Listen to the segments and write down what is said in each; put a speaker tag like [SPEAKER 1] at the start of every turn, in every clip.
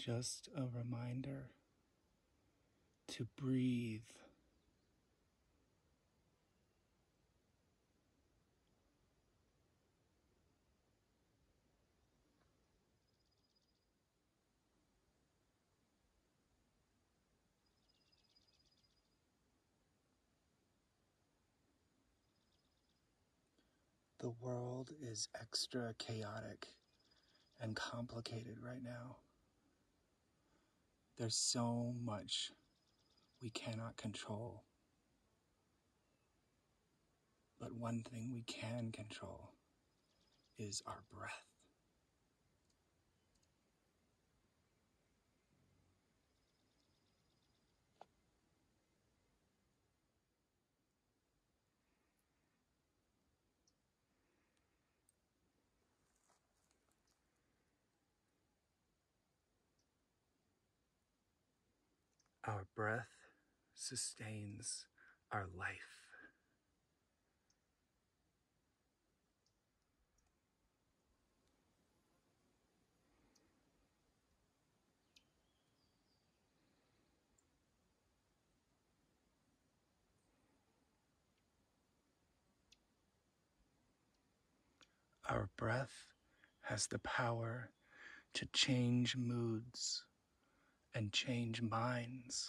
[SPEAKER 1] just a reminder to breathe. The world is extra chaotic and complicated right now. There's so much we cannot control. But one thing we can control is our breath. Our breath sustains our life. Our breath has the power to change moods and change minds.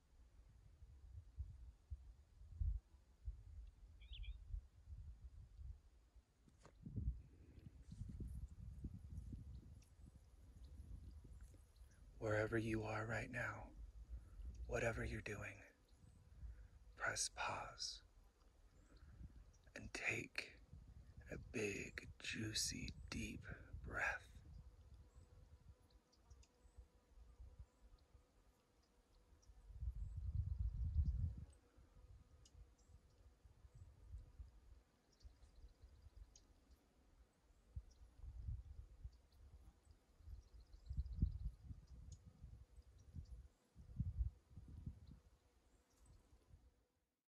[SPEAKER 1] Wherever you are right now, whatever you're doing, press pause and take a big, juicy, deep